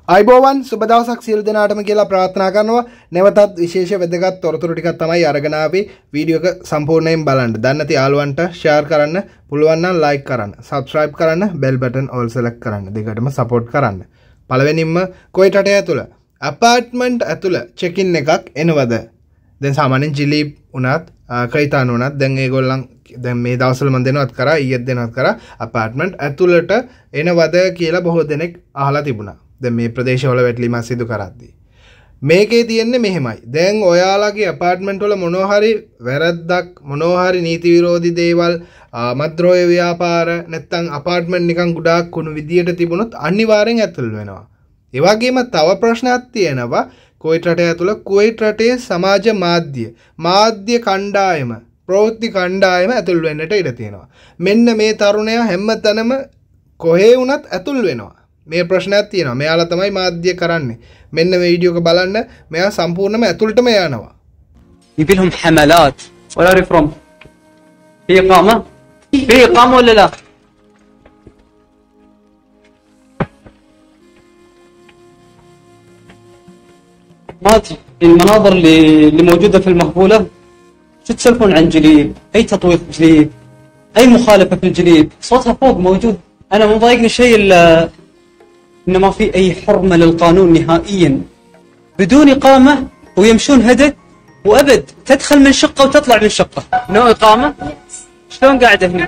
අයිබෝවන් සුබ දවසක් සියලු දෙනාටම කියලා ප්‍රාර්ථනා කරනවා. නැවතත් විශේෂ වැදගත් තොරතුරු ටිකක් තමයි අරගෙන ආවේ. වීඩියෝ එක සම්පූර්ණයෙන් බලන්න. දැන් නැති යාළුවන්ට ෂෙයාර් කරන්න, පුළුවන් නම් ලයික් කරන්න, සබ්ස්ක්‍රයිබ් කරන්න, බෙල් බටන් ඕල් සෙලෙක්ට් කරන්න. දෙකටම සපෝට් කරන්න. පළවෙනින්ම කොයිට රටේ ඇතුළ ඇපාර්ට්මන්ට් ඇතුළ චෙක් ඉන් එකක් එනවද? දැන් සාමාන්‍යයෙන් ජිලීප් උනත් කයිතාන උනත් දැන් ඒගොල්ලන් දැන් මේ දවස්වල මම දෙනවත් කරා ඊයේත් දෙනවත් කරා ඇපාර්ට්මන්ට් ඇතුළට එනවද කියලා බොහෝ දෙනෙක් අහලා තිබුණා. දැන් මේ ප්‍රදේශවල වැටලීමක් සිදු කරද්දී මේකේ තියෙන්නේ මෙහෙමයි. දැන් ඔයාලගේ ඇපාර්ට්මන්ට් වල මොනවා හරි වැරද්දක් මොනවා හරි නීති විරෝධී දේවල් මත්ද්‍රව්‍ය ව්‍යාපාර නැත්නම් ඇපාර්ට්මන්ට් නිකන් ගොඩාක් කුණු විදියට තිබුණොත් අනිවාර්යෙන් ඇතුල් වෙනවා. ඒ වගේම තව ප්‍රශ්නයක් තියෙනවා. කුවේට් රටේ ඇතුළ කුවේට් රටේ සමාජ මාධ්‍ය කණ්ඩායම ප්‍රවෘත්ති කණ්ඩායම ඇතුල් වෙන්නට ඉඩ තියෙනවා. මෙන්න මේ තරුණයා හැමතැනම කොහේ වුණත් ඇතුල් වෙනවා. මේ ප්‍රශ්නයක් තියෙනවා. මෙයාලා තමයි මාධ්‍ය කරන්නේ. මෙන්න මේ වීඩියෝ එක බලන්න. මෙයා සම්පූර්ණයෙන්ම ඇතුළටම යනවා. يبي لهم حملات ولا ريفرم في إقامة في إقامة ولا لا؟ ما المناظر اللي موجودة في المهبولة شو تسولفون عن جليب؟ أي تطويق جليب؟ أي مخالفة في الجليب؟ صوتها فوق موجود. أنا مو ضايقني شيء إلا إنه ما في أي حرمة للقانون نهائيا. بدون إقامة ويمشون هدك وأبد تدخل من شقة وتطلع من شقة. نو إقامة؟ شلون قاعدة هنا؟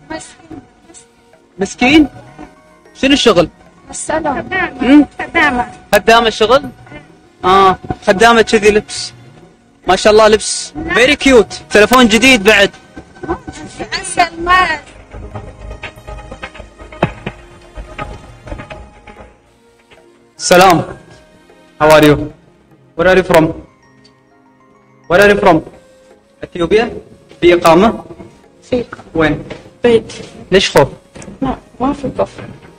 مسكين؟ شنو الشغل؟ خدامة الشغل؟ خدامة كذي لبس ما شاء الله لبس فيري كيوت. تلفون جديد بعد. Salam. How are you? Where are you from? Where are you from? Ethiopia? في إقامة؟ في وين؟ بيت. ليش خوف؟ لا ما في خوف.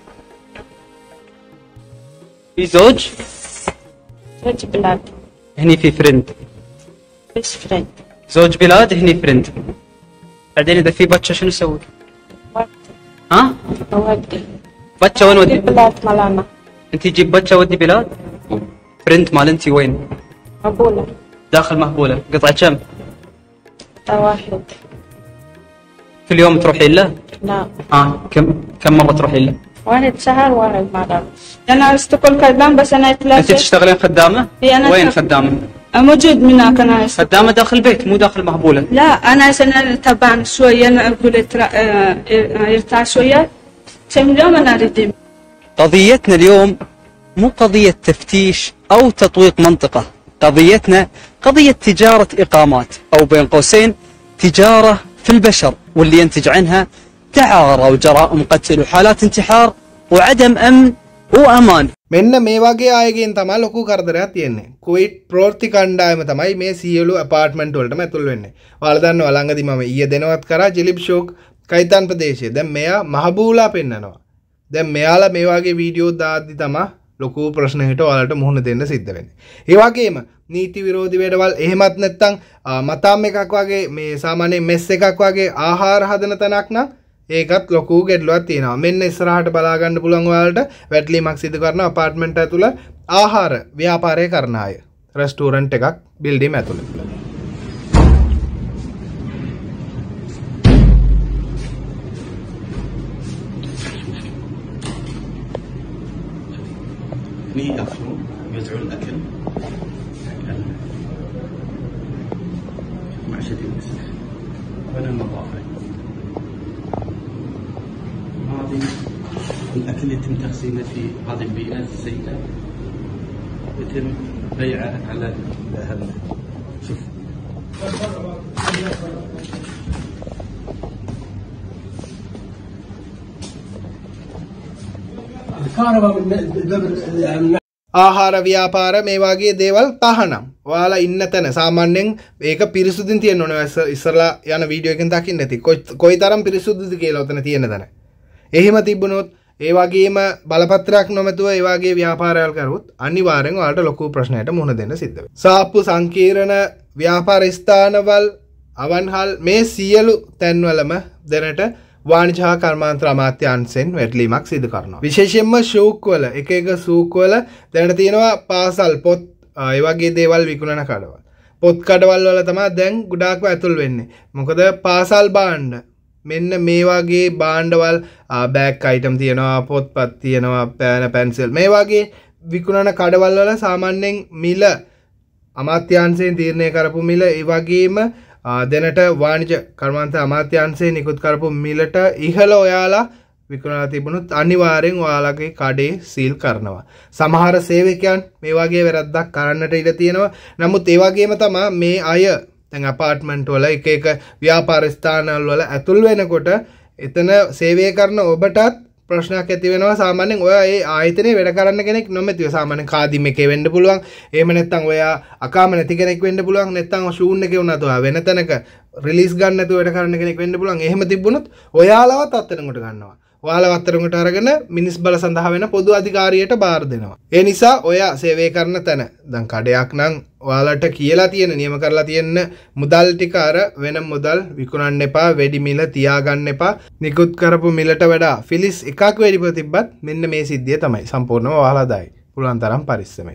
في زوج؟ زوج بلاد. هني في فريند. بس فريند. زوج بلاد هني فريند. بعدين إذا في بتشة شنو نسوي؟ ودي. ها؟ ودي. بتشة وين ودي؟ بلاد ملانا. أنت تجيب بتشة ودي بلاد؟ فريند مال أنت وين؟ مقبولة. داخل مهبولة. قطعة كم؟ واحد. كل يوم تروحين له؟ لا. كم مرة تروحين له؟ واحد شهر واحد مرة. أنا أشتغل خدام بس أنا أنت أتلاشى. تشتغلين خدامة؟ أنا وين خدامة؟ موجود منك أنا أشتغل. خدامة داخل البيت مو داخل مهبولة. لا أنا عشان تعبان شوية أنا أقول يرتاح شوية. كم يوم أنا أريد. قضيتنا اليوم مو قضية تفتيش أو تطويق منطقة. قضيتنا قضية تجارة إقامات أو بين قوسين تجارة في البشر واللي ينتج عنها دعارة وجرائم قتل وحالات انتحار وعدم أمن وأمان. මෙන්න මේ වගේ අයගෙන් තමයි ලොකු කරදරයක් තියෙන්නේ. කුවේට් ප්‍රවෘත්ති කණ්ඩායම තමයි මේ සියලු ඇපාර්ට්මන්ට් වලටම ඇතුල් වෙන්නේ. ඔයාලා දන්නවා ළඟදී මම ඊයේ දෙනවත් කරා ජිලිබ් ෂෝක් කයිතාන් ප්‍රදේශයේ. දැන් මෙයා මහබූලා පෙන්නනවා. දැන් මෙයාලා මේ වගේ වීඩියෝ දාද්දි තමයි ලොකු ප්‍රශ්නයකට ඔයාලට මුහුණ දෙන්න සිද්ධ වෙන්නේ. ඒ වගේම නීති විරෝධී වැඩවල් එහෙමත් නැත්නම් මතාම් එකක් වගේ මේ සාමාන්‍ය මෙස් එකක් වගේ ආහාර හදන තැනක් නම් ඒකත් ලොකු ගැටලුවක් තියෙනවා. මෙන්න ඉස්සරහට බලා ගන්න පුළුවන් ඔයාලට වැටලීමක් සිදු කරන ඇපාර්ට්මන්ට් ඇතුළ ආහාර ව්‍යාපාරය කරන අය. රෙස්ටෝරන්ට් එකක් බිල්ඩින් ඇතුළේ. هني ياكلون يوزعون الاكل مع شديد المسح وين النظافه هذه الاكل يتم تخزينه في هذه البيئه السيئه يتم بيعه على هذا شوف ආහාර ව්‍යාපාර මේ වගේ දේවල් තහනම්. ඔයාලා ඉන්න තැන සාමාන්‍යයෙන් ඒක පිරිසුදුන් තියෙන්න ඕනේ. ඉස්සරලා යන වීඩියෝ එකෙන් දකින්න ඇති. කොයිතරම් පිරිසුදුද කියලා උතන තියෙන තැන. එහෙම තිබුණොත් ඒ වගේම බලපත්‍රයක් නොමැතුව ඒ වගේ ව්‍යාපාරයල් කරුවොත් අනිවාර්යෙන් ඔයාලට ලොකු ප්‍රශ්නයකට මුහුණ දෙන්න සිද්ධ වෙනවා. සාප්පු සංකීර්ණ ව්‍යාපාර ස්ථානවල අවන්හල් මේ සියලු තැන්වලම දැනට වාණිජ හා කර්මාන්තර අමාත්‍යාංශයෙන් වැටලීමක් සිදු කරනවා. විශේෂයෙන්ම ෂූක්වල එක ෂූක්වල දැනට තියෙනවා පාසල් පොත් ඒ වගේ දේවල් විකුණන කඩවල්. පොත් කඩවල් වල තමයි දැන් ගොඩාක්ම ඇතුල් වෙන්නේ. මොකද පාසල් භාණ්ඩ මෙන්න මේ වගේ භාණ්ඩවල් බෑග් අයිටම් තියෙනවා, පොත්පත් තියෙනවා, පෑන පැන්සිල් මේ වගේ විකුණන කඩවල් වල සාමාන්‍යයෙන් මිල අමාත්‍යාංශයෙන් තීරණය කරපු මිල ඒ වගේම දැනට වාණිජ කර්මාන්ත අමාත්‍යාංශයෙන් නිකුත් කරපු මිලට ඉහළ ඔයාලා විකුණලා තිබුණොත් අනිවාර්යෙන් ඔයාලගේ කඩේ සීල් කරනවා. සමහර සේවකයන් මේ වගේ වැරද්දක් කරන්නට ඉඩ තියෙනවා. නමුත් ඒ වගේම තමයි මේ අය දැන් අපාර්ට්මන්ට් වල එක ව්‍යාපාර ස්ථානවල වල ඇතුල් වෙනකොට එතන සේවය කරන ඔබටත් ප්‍රශ්නයක් ඇති වෙනවා. සාමාන්‍යයෙන් ඔයා ඒ ආයතනයේ වැඩ කරන්න කෙනෙක් නොමැතිව සාමාන්‍යයෙන් කාදිම් එකේ වෙන්න පුළුවන්. එහෙම නැත්නම් ඔයා අකාම නැති කෙනෙක් වෙන්න පුළුවන්. නැත්නම් ෂූන් එකේ වුණත් ඔයා වෙන තැනක රිලීස් ගන්න නැතුව වැඩ කරන කෙනෙක් වෙන්න පුළුවන්. එහෙම තිබුණොත් ඔයාලවත් අත්තරඟට ගන්නවා. ඔයාලා අත්තරඟට අරගෙන මිනිස් බල සඳහා වෙන පොදු අධිකාරියට බාර දෙනවා. ඒ නිසා ඔයා සේවය කරන තැන දැන් කඩයක් නම් ඔයාලට කියලා තියෙන නියම කරලා තියෙන මුදල් ටික අර වෙන මුදල් විකුණන්න එපා, වෙඩි මිල තියාගන්න එපා. නිකුත් කරපු මිලට වඩා ෆිලිස් එකක් වැඩිපුර තිබ්බත් මෙන්න මේ සිද්ධිය තමයි සම්පූර්ණව ඔයාලා දායි. පුළුවන් තරම් පරිස්සමෙන්.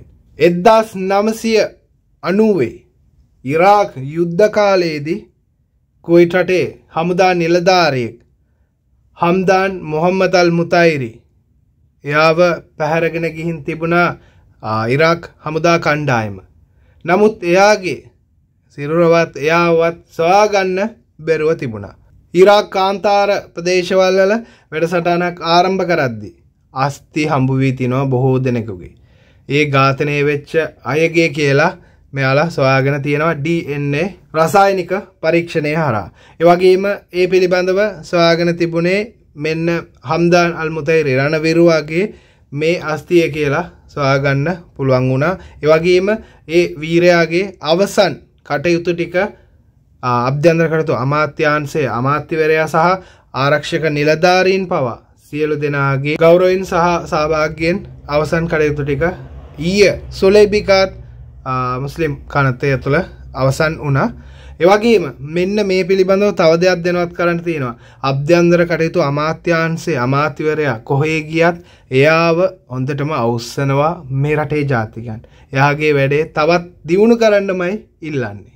1990 ඉරාක් යුද්ධ කාලයේදී කුවයිට් රටේ හමුදා නිලධාරියෙක් හම්දාන් මොහම්මද් අල් මුතයිරි එයාව පැහැරගෙන ගිහින් තිබුණා ඉරාක් හමුදා කණ්ඩායම. නමුත් එයාගේ සිරුරවත් එයාවත් සොයාගන්න බැරුව තිබුණා. ඉරාක් කාන්තාර ප්‍රදේශවල වල වැඩසටහනක් ආරම්භ කරද්දී අස්ති හම්බ වී තිනවා බොහෝ දෙනෙකුගේ. ඒ ඝාතනය වෙච්ච අයගේ කියලා මෙයාලා සොයාගෙන තියෙනවා DNA රසායනික පරීක්ෂණය හරහා. ඒ වගේම ඒ පිළිබඳව සොයාගෙන තිබුණේ මෙන්න හම්දාන් අල් මුතයිරි රණවිරුවාගේ මේ අස්තිය කියලා සොයාගන්න පුළුවන් වුණා. ඒ වගේම ඒ වීරයාගේ අවසන් කටයුතු ටික අභ්‍යන්තර කටයුතු අමාත්‍යාංශයේ අමාත්‍යවරයා සහ ආරක්ෂක නිලධාරීන් පවා සියලු දෙනාගේ ගෞරවයෙන් සහ සහභාගීයෙන් අවසන් කටයුතු ටික ඊයේ සොලේබිකාත් මුස්ලිම් කනතය තුළ අවසන් වුණා. ඒ වගේම මෙන්න මේ පිළිබඳව තව දෙයක් දැනුවත් කරන්න තියෙනවා. අභ්‍යන්තර කටයුතු අමාත්‍යාංශයේ අමාත්‍යවරයා කොහේ ගියත් එයාව හොඳටම අවුස්සනවා මේ රටේ ජාතිකයන්. එයාගේ වැඩේ තවත් දියුණු කරන්නමයි ඉල්ලන්නේ.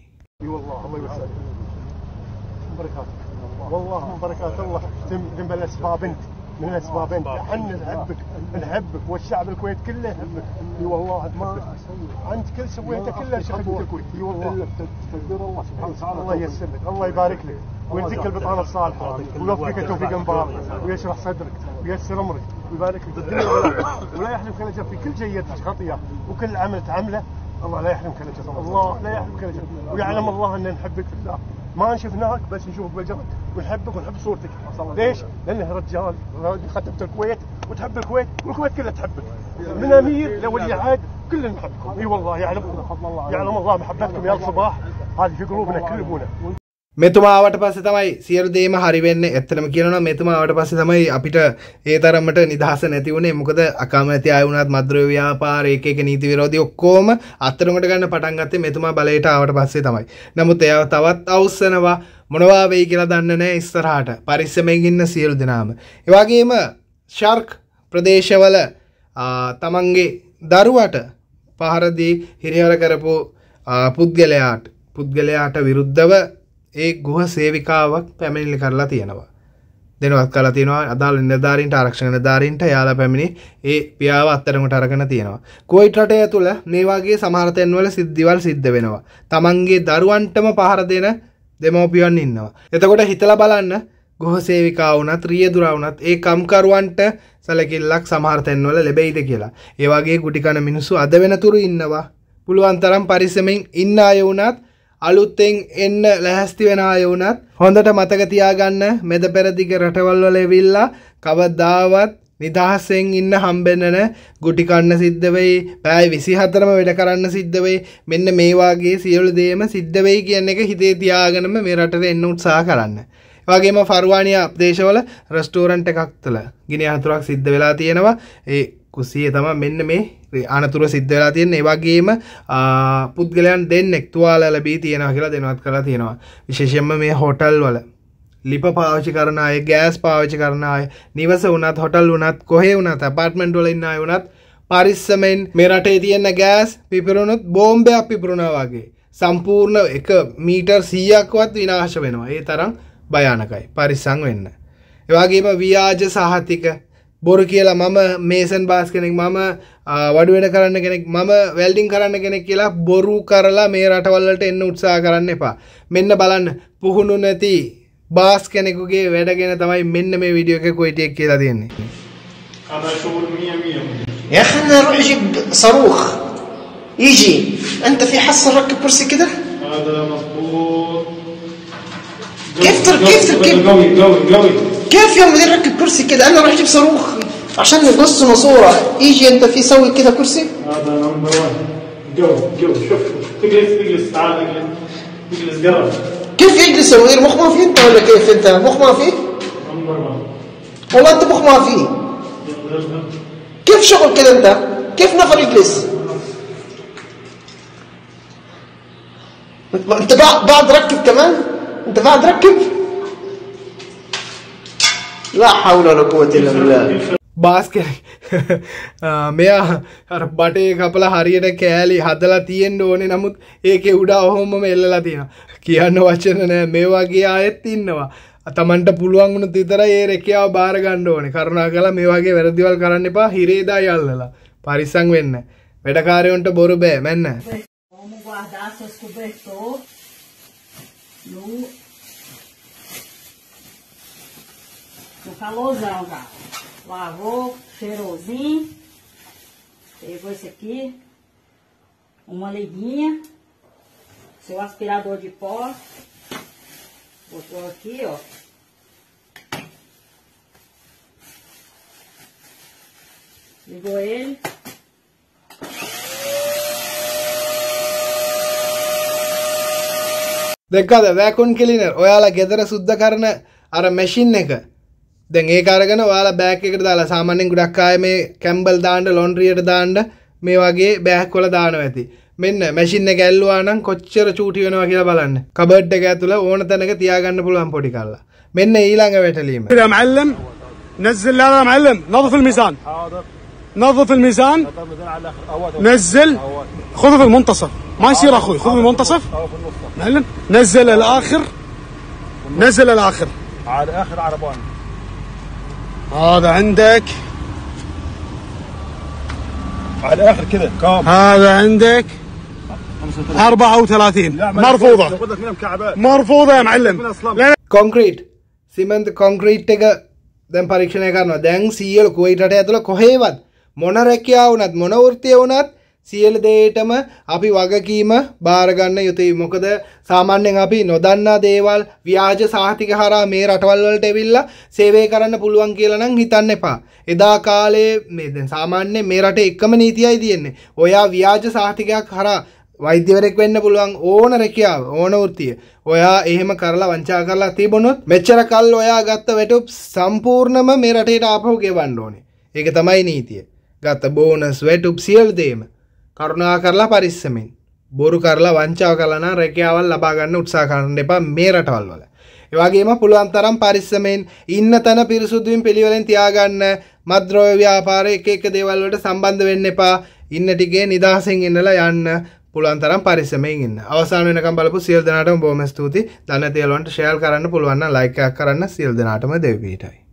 والله بركات الله من الاسباب انت من الاسباب انت احنا نحبك والشعب الكويت كله يحبك اي والله ما انت كل سويته كله خدمه الكويت اي والله تقدر الله سبحانه وتعالى الله ييسر لك الله يبارك لك ويرزقك البطانه الصالحه ويوفقك توفيق انبار ويشرح صدرك وييسر امرك ويبارك لك بالدنيا ولا يحرمك الاجر في كل جيد خطيه وكل عمل تعمله الله لا يحرمك الاجر الله لا يحرمك الاجر ويعلم الله ان نحبك في الله ما شفناك بس نشوفك بالجرد ونحبك ونحب صورتك. ليش؟ لانه رجال خدمت الكويت وتحب الكويت والكويت كلها تحبك من امير لولي عهد كلنا نحبكم. اي والله يعلم الله محبتكم يا الصباح هذه في قلوبنا كلنا. මෙතුමා ආවට පස්සේ තමයි සියලු දේම හරි වෙන්නේ. ඇත්තටම කියනවා මෙතුමා ආවට පස්සේ තමයි අපිට ඒ තරමට නිදහස නැති වුණේ. මොකද අකමැති අය වුණත් මද්ද්‍රව්‍ය ව්‍යාපාර එක නීති විරෝධී ඔක්කොම අත්තරමට ගන්න පටන් ගත්තේ මෙතුමා බලයට ආවට පස්සේ තමයි. නමුත් එයාව තවත් අවුස්සනවා මොනවා වෙයි කියලා දන්නේ නැහැ ඉස්සරහට. පරිස්සමෙන් ඉන්න සියලු දෙනාම. ඒ වගේම ශාර්ක් ප්‍රදේශවල තමන්ගේ දරුවට පහර දී හිරිහැර කරපු පුද්ගලයාට විරුද්ධව ඒ ගෘහ සේවිකාවක් පැමිණිලි කරලා තියෙනවා. දෙනවත් කරලා තියෙනවා අදාළ නිලධාරීන්ට ආරක්ෂක නිලධාරීන්ට යාලා පැමිණි ඒ පියාව අත්තරමට අරගෙන තියෙනවා. කුවයිට් රටේ ඇතුළ මේ වගේ සමහර තැන්වල සිද්ධිවල් සිද්ධ වෙනවා. තමන්ගේ දරුවන්ටම පහර දෙන දෙමව්පියන් ඉන්නවා. එතකොට හිතලා බලන්න ගෘහ සේවිකාව වුණත් රියදුරා වුණත් ඒ කම්කරුවන්ට සැලකිල්ලක් සමහර තැන්වල ලැබෙයිද කියලා. ඒ වගේ ගුටි කන මිනිස්සු අද වෙනතුරු ඉන්නවා. පුළුවන් තරම් පරිස්සමෙන් ඉන්න අය වුණත් අලුතෙන් එන්න ලැහැස්ති වෙන අය වුණත් හොඳට මතක තියාගන්න මෙද පෙරදිග රටවල් වල එවිල්ලා කවදාවත් නිදහසෙන් ඉන්න හම්බෙන්න නැ ගුටි කන්න සිද්ධ වෙයි. පැය 24ම වැඩ කරන්න සිද්ධ වෙයි. මෙන්න මේ වාගේ සියලු දේම සිද්ධ වෙයි කියන එක හිතේ තියාගෙනම මේ රටට එන්න උත්සාහ කරන්න. ඒ වගේම ෆර්වානියා ප්‍රදේශවල රෙස්ටෝරන්ට් එකක් තුළ ගිනි අනතුරක් සිද්ධ වෙලා තියෙනවා. ඒ කුසියේ තමයි මෙන්න මේ අනතුර සිද්ධ වෙලා තියෙන්නේ. ඒ වගේම පුද්ගලයන් දෙන්නෙක් තුවාල ලැබී තියෙනවා කියලා දෙනවත් කරලා තියෙනවා. විශේෂයෙන්ම මේ හෝටල් වල ලිප පාවිච්චි කරන අය, ගෑස් පාවිච්චි කරන අය, නිවස වුණත්, හොටල් වුණත්, කොහේ වුණත්, ඇපාර්ට්මන්ට් වල ඉන්න අය වුණත් පරිස්සමෙන් මේ රටේ තියෙන ගෑස් පිපිරුණොත් බෝම්බයක් පිපිරුණා වගේ සම්පූර්ණ 1 මීටර් 100ක්වත් විනාශ වෙනවා. ඒ තරම් භයානකයි. පරිස්සම් වෙන්න. ඒ වගේම ව්‍යාජ සහතික බොරු කියලා මම මේසන් බාස් කෙනෙක්, මම වඩු වැඩ කරන්න කෙනෙක්, මම වෙල්ඩින් කරන්න කෙනෙක් කියලා බොරු කරලා මේ රටවල් වලට එන්න උත්සාහ කරන්න එපා. මෙන්න බලන්න පුහුණු නැති බාස් කෙනෙකුගේ වැඩගෙන තමයි මෙන්න මේ වීඩියෝ එකේ කොයිටියක් කියලා තියෙන්නේ. يا اخي انا اروح اجيب صاروخ يجي انت في حصه ركب كرسي كده هذا مضبوط. كيف قوي كيف يا مدير ركب كرسي كده انا اروح اجيب صاروخ عشان نقص ماسوره يجي انت في سوي كده كرسي هذا نمبر 1 قوي شوف اجلس تعال اجلس قرب كيف يجلس يا مدير مخ ما في انت ولا كيف انت مخ ما في نمبر 1 والله انت مخ ما في كيف شغل كده انت كيف نفر يجلس انت بعد ركب كمان انت بعد ركب لا حول ولا قوه الا بالله බාස් කෙනෙක් මෙයා අර බටේ කපලා හරියට කෑලි හදලා තියෙන්න ඕනේ. නමුත් ඒකේ උඩ ඔහොමම එල්ලලා තියෙනවා. කියන්න වචන නෑ. මේ වගේ ආයෙත් ඉන්නවා. තමන්ට පුළුවන් වුණොත් විතරයි ඒ රැකියාව බාර ගන්න ඕනේ. කරුණාකරලා මේ වගේ වැරදිවල් කරන්න එපා. හිරේදා යල්ලලා. පරිස්සම් වෙන්න. වැඩකාරයන්ට බොරු බෑ මැන්න. Vamos guardar seus cobertores no calorzão já. Lavou, cheirosinho. Pegou esse aqui. Uma liguinha. Seu aspirador de pó. Botou aqui, ó. Ligou ele. දැක්කද වැකුම් ක්ලීනර් ඔයාලා ගෙදර සුද්ධ කරන අර මැෂින් එක. දැන් ඒක අරගෙන ඔයාලා බෑග් එකකට දාලා සාමාන්‍යයෙන් ගොඩක් අය මේ කැම්බල් දාන්න ලොන්ඩ්‍රියට දාන්න මේ වගේ බෑග් වල දානවා ඇති. මෙන්න මැෂින් එක ඇල්ලුවා නම් කොච්චර චූටි වෙනවා කියලා බලන්න. කබඩ් එක ඇතුළ ඕන තැනක තියාගන්න පුළුවන් පොඩි කල්ලා. මෙන්න ඊළඟ වැටලීම. يا معلم نزل لا يا معلم نظف الميزان حاضر نظف الميزان نزل خذه في المنتصف ما يصير اخوي خذه في المنتصف معلم نزل الاخر على اخر عربان هذا عندك على الاخر كذا كام هذا عندك 34 مرفوضه يا معلم කොන්ක්‍රීට් සිමන්ත කොන්ක්‍රීට් එක දැන් පරීක්ෂණය කරනවා. දැන් සීයල කුවයිට් රට ඇතුළ කොහේවත් මොන රැකියාව වුණත් මොන වෘත්තිය වුණත් සියලු දෙයටම අපි වගකීම බාර ගන්න යුතුයි. මොකද සාමාන්‍යයෙන් අපි නොදන්නා දේවල් ව්‍යාජ සහතික හරහා මේ රටවල් වලට එවිල්ලා සේවය කරන්න පුළුවන් කියලා නම් හිතන්න එපා. එදා කාලේ මේ දැන් සාමාන්‍යයෙන් මේ රටේ එකම නීතියයි තියෙන්නේ. ඔයා ව්‍යාජ සහතිකයක් හරහා වෛද්‍යවරයෙක් වෙන්න පුළුවන් ඕන රැකියාව ඕන වෘත්තිය. ඔයා එහෙම කරලා වංචා කරලා තිබුණොත් මෙච්චර කල් ඔයා ගත්ත වැටුප් සම්පූර්ණම මේ රටේට ආපහු ගෙවන්න ඕනේ. ඒක තමයි නීතිය. ගත්ත බෝනස් වැටුප් සියලු දේම කරුණා කරලා පරිස්සමෙන් බොරු කරලා වංචාව කරලා නම් රැකියාවල් ලබා ගන්න උත්සාහ කරන්න එපා මේ රටවල් වල. ඒ වගේම පුළුවන් තරම් පරිස්සමෙන් ඉන්න තැන පිරිසුදුවෙන් පිළිවෙලෙන් තියාගන්න. මත්ද්‍රව්‍ය ව්‍යාපාරයේ එක දේවල් වලට සම්බන්ධ වෙන්න එපා. ඉන්න ටිකේ නිදහසෙන් ඉන්නලා යන්න. පුළුවන් තරම් පරිස්සමෙන් ඉන්න. අවසාන වෙනකම් බලපු සියලු දෙනාටම බොහොම ස්තුතියි. දැන් නැති යාළුවන්ට ෂෙයාර් කරන්න පුළුවන් නම් ලයික් එකක් කරන්න සියලු දෙනාටම දෙවි පිටයි.